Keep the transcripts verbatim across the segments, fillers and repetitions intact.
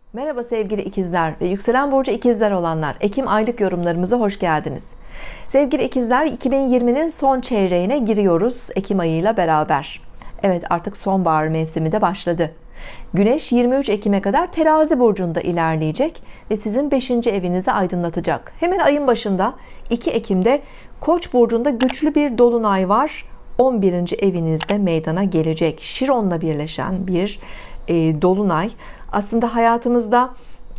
Merhaba sevgili ikizler ve yükselen burcu ikizler olanlar, Ekim aylık yorumlarımıza hoş geldiniz. Sevgili ikizler, iki bin yirminin son çeyreğine giriyoruz Ekim ayıyla beraber. Evet, artık sonbahar mevsimi de başladı. Güneş yirmi üç Ekim'e kadar Terazi burcunda ilerleyecek ve sizin beşinci evinizi aydınlatacak. Hemen ayın başında iki Ekim'de Koç burcunda güçlü bir dolunay var. on birinci evinizde meydana gelecek. Şiron'la birleşen bir e, dolunay aslında hayatımızda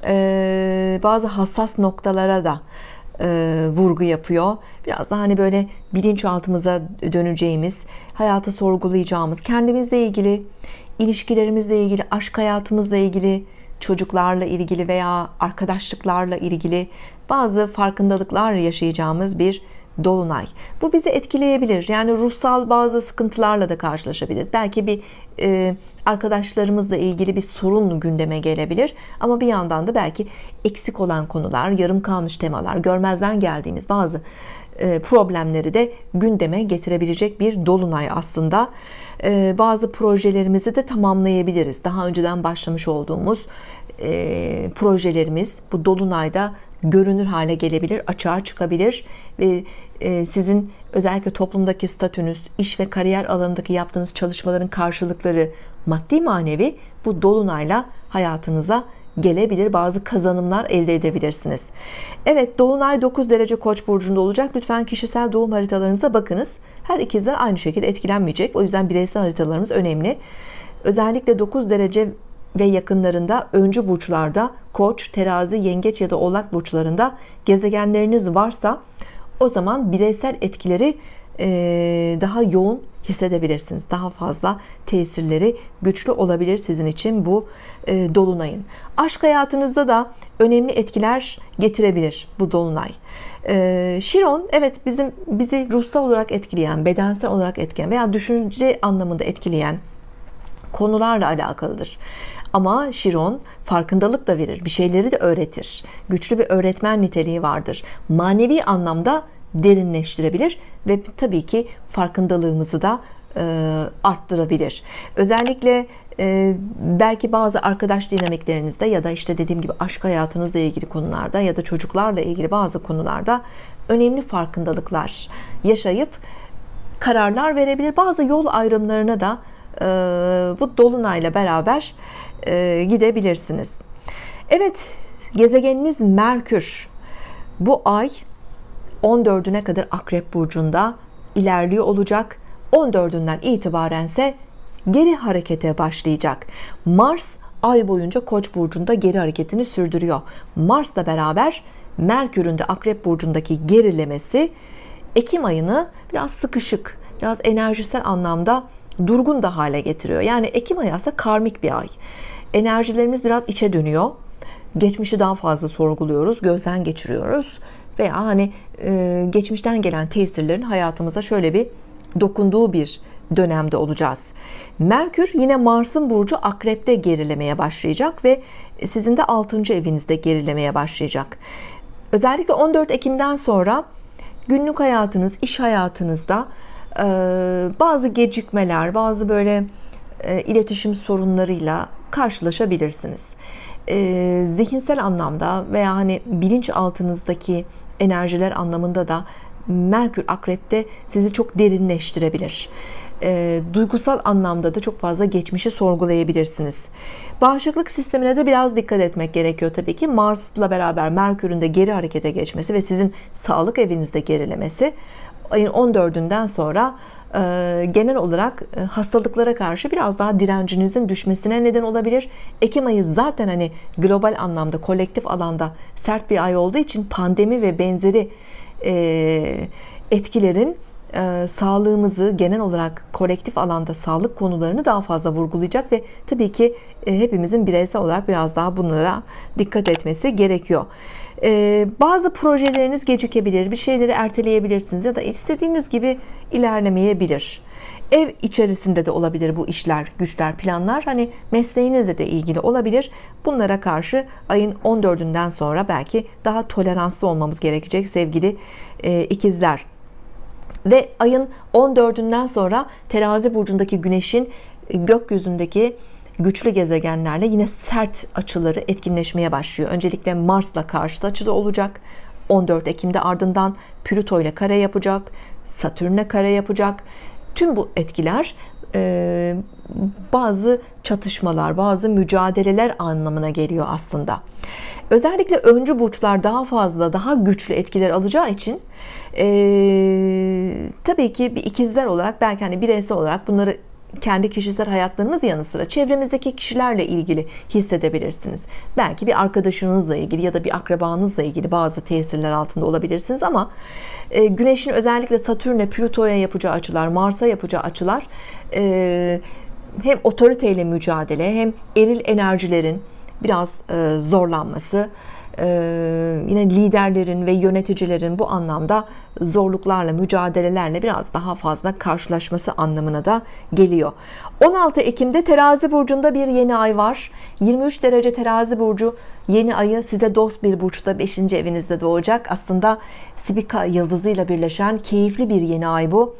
e, bazı hassas noktalara da e, vurgu yapıyor. Biraz da hani böyle bilinçaltımıza döneceğimiz, hayatı sorgulayacağımız, kendimizle ilgili, ilişkilerimizle ilgili, aşk hayatımızla ilgili, çocuklarla ilgili veya arkadaşlıklarla ilgili bazı farkındalıklar yaşayacağımız bir dolunay. Bu bizi etkileyebilir. Yani ruhsal bazı sıkıntılarla da karşılaşabiliriz. Belki bir e, arkadaşlarımızla ilgili bir sorun gündeme gelebilir. Ama bir yandan da belki eksik olan konular, yarım kalmış temalar, görmezden geldiğimiz bazı e, problemleri de gündeme getirebilecek bir dolunay aslında. E, bazı projelerimizi de tamamlayabiliriz. Daha önceden başlamış olduğumuz e, projelerimiz bu dolunayda görünür hale gelebilir, açığa çıkabilir ve sizin özellikle toplumdaki statünüz, iş ve kariyer alanındaki yaptığınız çalışmaların karşılıkları maddi manevi bu dolunayla hayatınıza gelebilir. Bazı kazanımlar elde edebilirsiniz. Evet, dolunay dokuz derece Koç burcunda olacak. Lütfen kişisel doğum haritalarınıza bakınız. Her ikizler aynı şekilde etkilenmeyecek. O yüzden bireysel haritalarımız önemli. Özellikle dokuz derece ve yakınlarında öncü burçlarda Koç, Terazi, Yengeç ya da Oğlak burçlarında gezegenleriniz varsa o zaman bireysel etkileri daha yoğun hissedebilirsiniz. Daha fazla tesirleri güçlü olabilir sizin için bu dolunayın. Aşk hayatınızda da önemli etkiler getirebilir bu dolunay. Şiron, evet, bizim bizi ruhsal olarak etkileyen, bedensel olarak etkileyen veya düşünce anlamında etkileyen konularla alakalıdır. Ama Şiron farkındalık da verir, bir şeyleri de öğretir. Güçlü bir öğretmen niteliği vardır. Manevi anlamda derinleştirebilir ve tabii ki farkındalığımızı da e, arttırabilir. Özellikle e, belki bazı arkadaş dinamiklerinizde ya da işte dediğim gibi aşk hayatınızla ilgili konularda ya da çocuklarla ilgili bazı konularda önemli farkındalıklar yaşayıp kararlar verebilir. Bazı yol ayrımlarına da e, bu dolunayla beraber e, gidebilirsiniz. Evet, gezegeniniz Merkür bu ay on dördüne kadar Akrep burcunda ilerliyor olacak. on dördünden itibarense geri harekete başlayacak. Mars ay boyunca Koç burcunda geri hareketini sürdürüyor. Mars'la beraber Merkür'ün de Akrep burcundaki gerilemesi Ekim ayını biraz sıkışık, biraz enerjisel anlamda durgun da hale getiriyor. Yani Ekim ayı aslında karmik bir ay. Enerjilerimiz biraz içe dönüyor. Geçmişi daha fazla sorguluyoruz, gözden geçiriyoruz. Veya hani e, geçmişten gelen tesirlerin hayatımıza şöyle bir dokunduğu bir dönemde olacağız. Merkür yine Mars'ın burcu Akrep'te gerilemeye başlayacak ve sizin de altıncı evinizde gerilemeye başlayacak. Özellikle on dört Ekim'den sonra günlük hayatınız, iş hayatınızda e, bazı gecikmeler, bazı böyle e, iletişim sorunlarıyla karşılaşabilirsiniz. E, zihinsel anlamda veya hani bilinçaltınızdaki enerjiler anlamında da Merkür Akrep'te sizi çok derinleştirebilir. E, duygusal anlamda da çok fazla geçmişi sorgulayabilirsiniz. Bağışıklık sistemine de biraz dikkat etmek gerekiyor tabii ki. Mars'la beraber Merkür'ün de geri harekete geçmesi ve sizin sağlık evinizde gerilemesi ayın on dördünden sonra e, genel olarak e, hastalıklara karşı biraz daha direncinizin düşmesine neden olabilir. Ekim ayı zaten hani global anlamda, kolektif alanda sert bir ay olduğu için pandemi ve benzeri e, etkilerin e, sağlığımızı genel olarak kolektif alanda sağlık konularını daha fazla vurgulayacak ve tabii ki e, hepimizin bireysel olarak biraz daha bunlara dikkat etmesi gerekiyor. Ee, bazı projeleriniz gecikebilir, bir şeyleri erteleyebilirsiniz ya da istediğiniz gibi ilerlemeyebilir. Ev içerisinde de olabilir bu işler, güçler, planlar. Hani mesleğinizle de ilgili olabilir. Bunlara karşı ayın on dördünden sonra belki daha toleranslı olmamız gerekecek sevgili e, ikizler. Ve ayın on dördünden sonra Terazi burcundaki Güneş'in gökyüzündeki güçlü gezegenlerle yine sert açıları etkinleşmeye başlıyor. Öncelikle Mars'la karşıt açıda olacak. on dört Ekim'de ardından Plüto ile kare yapacak. Satürn'le kare yapacak. Tüm bu etkiler e, bazı çatışmalar, bazı mücadeleler anlamına geliyor aslında. Özellikle öncü burçlar daha fazla, daha güçlü etkiler alacağı için e, tabii ki bir ikizler olarak belki hani bireysel olarak bunları kendi kişisel hayatlarınız yanı sıra çevremizdeki kişilerle ilgili hissedebilirsiniz. Belki bir arkadaşınızla ilgili ya da bir akrabanızla ilgili bazı tesirler altında olabilirsiniz ama e, Güneş'in özellikle Satürn'e, Plüto'ya yapacağı açılar, Mars'a yapacağı açılar e, hem otoriteyle mücadele hem eril enerjilerin biraz e, zorlanması, e, yine liderlerin ve yöneticilerin bu anlamda zorluklarla, mücadelelerle biraz daha fazla karşılaşması anlamına da geliyor. on altı Ekim'de Terazi burcunda bir yeni ay var. yirmi üç derece Terazi burcu yeni ayı size dost bir burçta beşinci evinizde doğacak. Aslında Spica yıldızıyla birleşen keyifli bir yeni ay bu.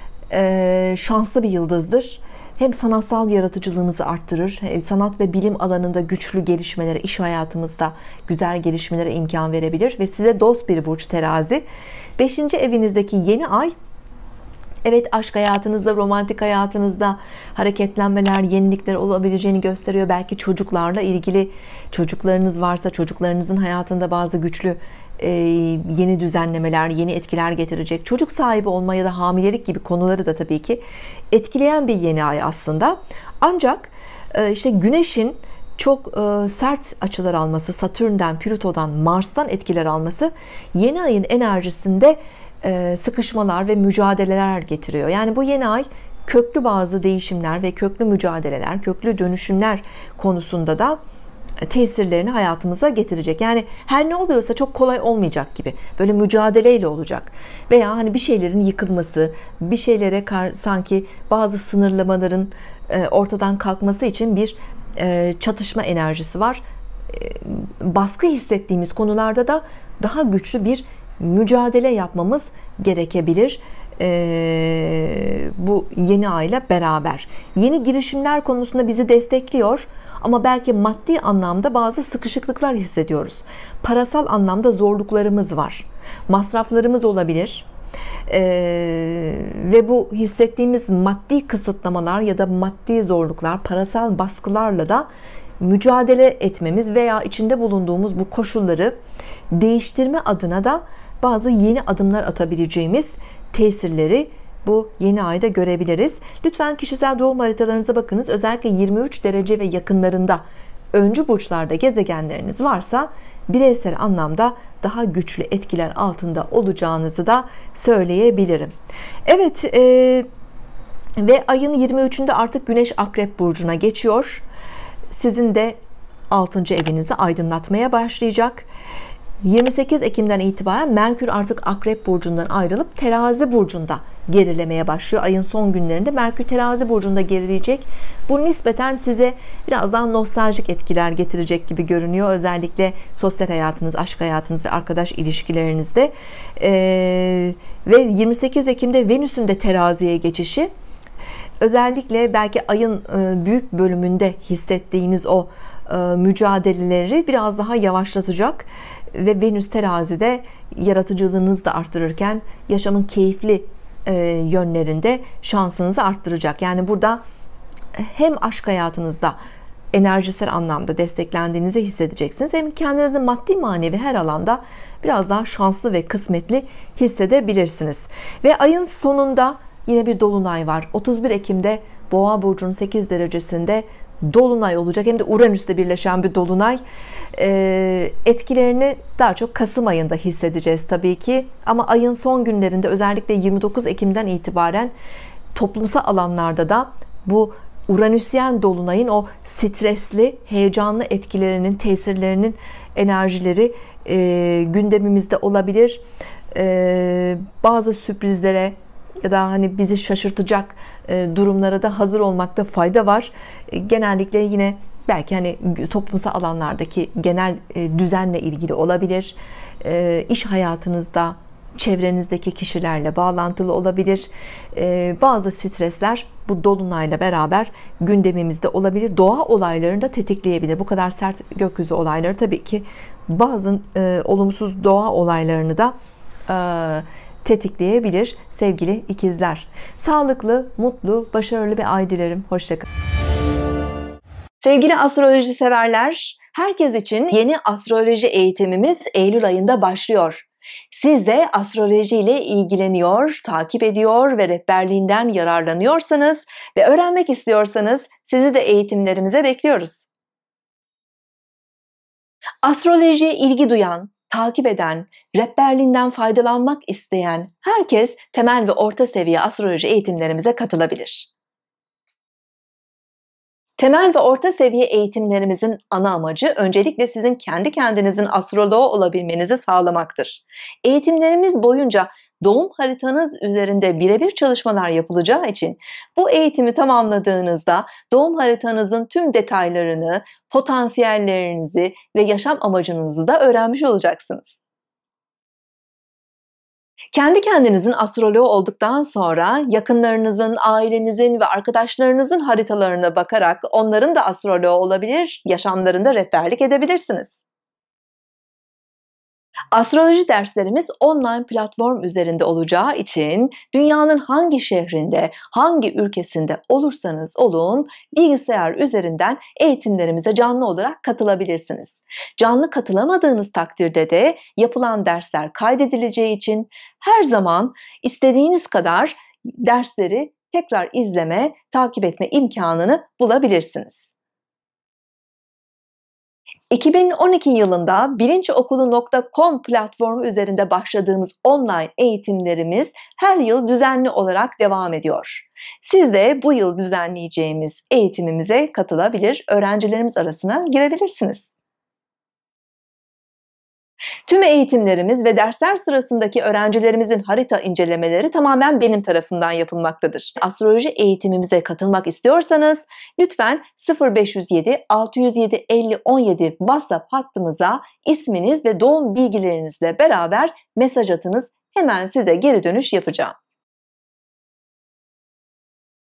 E, şanslı bir yıldızdır. Hem sanatsal yaratıcılığımızı arttırır, sanat ve bilim alanında güçlü gelişmelere, iş hayatımızda güzel gelişmelere imkan verebilir ve size dost bir burç Terazi. beşinci evinizdeki yeni ay, evet, aşk hayatınızda, romantik hayatınızda hareketlenmeler, yenilikler olabileceğini gösteriyor. Belki çocuklarla ilgili, çocuklarınız varsa çocuklarınızın hayatında bazı güçlü e, yeni düzenlemeler, yeni etkiler getirecek. Çocuk sahibi olma ya da hamilelik gibi konuları da tabii ki etkileyen bir yeni ay aslında. Ancak e, işte Güneş'in çok e, sert açılar alması, Satürn'den, Plüto'dan, Mars'tan etkiler alması yeni ayın enerjisinde sıkışmalar ve mücadeleler getiriyor. Yani bu yeni ay köklü bazı değişimler ve köklü mücadeleler, köklü dönüşümler konusunda da tesirlerini hayatımıza getirecek. Yani her ne oluyorsa çok kolay olmayacak gibi. Böyle mücadeleyle olacak. Veya hani bir şeylerin yıkılması, bir şeylere sanki bazı sınırlamaların ortadan kalkması için bir çatışma enerjisi var. Baskı hissettiğimiz konularda da daha güçlü bir mücadele yapmamız gerekebilir ee, bu yeni ayla beraber. Yeni girişimler konusunda bizi destekliyor ama belki maddi anlamda bazı sıkışıklıklar hissediyoruz. Parasal anlamda zorluklarımız var. Masraflarımız olabilir. Ee, ve bu hissettiğimiz maddi kısıtlamalar ya da maddi zorluklar, parasal baskılarla da mücadele etmemiz veya içinde bulunduğumuz bu koşulları değiştirme adına da bazı yeni adımlar atabileceğimiz tesirleri bu yeni ayda görebiliriz. Lütfen kişisel doğum haritalarınıza bakınız. Özellikle yirmi üç derece ve yakınlarında öncü burçlarda gezegenleriniz varsa bireysel anlamda daha güçlü etkiler altında olacağınızı da söyleyebilirim. Evet, e, ve ayın yirmi üçünde artık Güneş Akrep burcuna geçiyor. Sizin de altıncı evinizi aydınlatmaya başlayacak. yirmi sekiz Ekim'den itibaren Merkür artık Akrep burcundan ayrılıp Terazi burcunda gerilemeye başlıyor. Ayın son günlerinde Merkür Terazi burcunda gerileyecek. Bu nispeten size biraz daha nostaljik etkiler getirecek gibi görünüyor. Özellikle sosyal hayatınız, aşk hayatınız ve arkadaş ilişkilerinizde. Ee, ve yirmi sekiz Ekim'de Venüs'ün de Terazi'ye geçişi, özellikle belki ayın büyük bölümünde hissettiğiniz o mücadeleleri biraz daha yavaşlatacak ve Venüs Terazi'de yaratıcılığınızı da arttırırken yaşamın keyifli yönlerinde şansınızı arttıracak. Yani burada hem aşk hayatınızda enerjisel anlamda desteklendiğinizi hissedeceksiniz, hem kendinizi maddi manevi her alanda biraz daha şanslı ve kısmetli hissedebilirsiniz. Ve ayın sonunda yine bir dolunay var. otuz bir Ekim'de Boğa burcunun sekiz derecesinde dolunay olacak. Hem de Uranüs'te birleşen bir dolunay. Ee, etkilerini daha çok Kasım ayında hissedeceğiz tabii ki. Ama ayın son günlerinde, özellikle yirmi dokuz Ekim'den itibaren toplumsal alanlarda da bu Uranüsyen dolunayın o stresli, heyecanlı etkilerinin, tesirlerinin enerjileri e, gündemimizde olabilir. E, bazı sürprizlere ya da hani bizi şaşırtacak durumlara da hazır olmakta fayda var. Genellikle yine belki hani toplumsal alanlardaki genel düzenle ilgili olabilir. İş hayatınızda çevrenizdeki kişilerle bağlantılı olabilir. Ee, bazı stresler bu dolunayla beraber gündemimizde olabilir. Doğa olaylarını da tetikleyebilir. Bu kadar sert gökyüzü olayları tabii ki bazı e, olumsuz doğa olaylarını da e, tetikleyebilir sevgili ikizler. Sağlıklı, mutlu, başarılı bir ay dilerim. Hoşça kalın. Sevgili astroloji severler, herkes için yeni astroloji eğitimimiz Eylül ayında başlıyor. Siz de astroloji ile ilgileniyor, takip ediyor ve rehberliğinden yararlanıyorsanız ve öğrenmek istiyorsanız sizi de eğitimlerimize bekliyoruz. Astrolojiye ilgi duyan, takip eden, rehberliğinden faydalanmak isteyen herkes temel ve orta seviye astroloji eğitimlerimize katılabilir. Temel ve orta seviye eğitimlerimizin ana amacı öncelikle sizin kendi kendinizin astroloğu olabilmenizi sağlamaktır. Eğitimlerimiz boyunca doğum haritanız üzerinde birebir çalışmalar yapılacağı için bu eğitimi tamamladığınızda doğum haritanızın tüm detaylarını, potansiyellerinizi ve yaşam amacınızı da öğrenmiş olacaksınız. Kendi kendinizin astroloğu olduktan sonra yakınlarınızın, ailenizin ve arkadaşlarınızın haritalarına bakarak onların da astroloğu olabilir, yaşamlarında rehberlik edebilirsiniz. Astroloji derslerimiz online platform üzerinde olacağı için dünyanın hangi şehrinde, hangi ülkesinde olursanız olun bilgisayar üzerinden eğitimlerimize canlı olarak katılabilirsiniz. Canlı katılamadığınız takdirde de yapılan dersler kaydedileceği için her zaman istediğiniz kadar dersleri tekrar izleme, takip etme imkanını bulabilirsiniz. iki bin on iki yılında bilinçokulu nokta com platformu üzerinde başladığımız online eğitimlerimiz her yıl düzenli olarak devam ediyor. Siz de bu yıl düzenleyeceğimiz eğitimimize katılabilir, öğrencilerimiz arasına girebilirsiniz. Tüm eğitimlerimiz ve dersler sırasındaki öğrencilerimizin harita incelemeleri tamamen benim tarafımdan yapılmaktadır. Astroloji eğitimimize katılmak istiyorsanız lütfen sıfır beş yüz yedi altı yüz yedi elli on yedi WhatsApp hattımıza isminiz ve doğum bilgilerinizle beraber mesaj atınız. Hemen size geri dönüş yapacağım.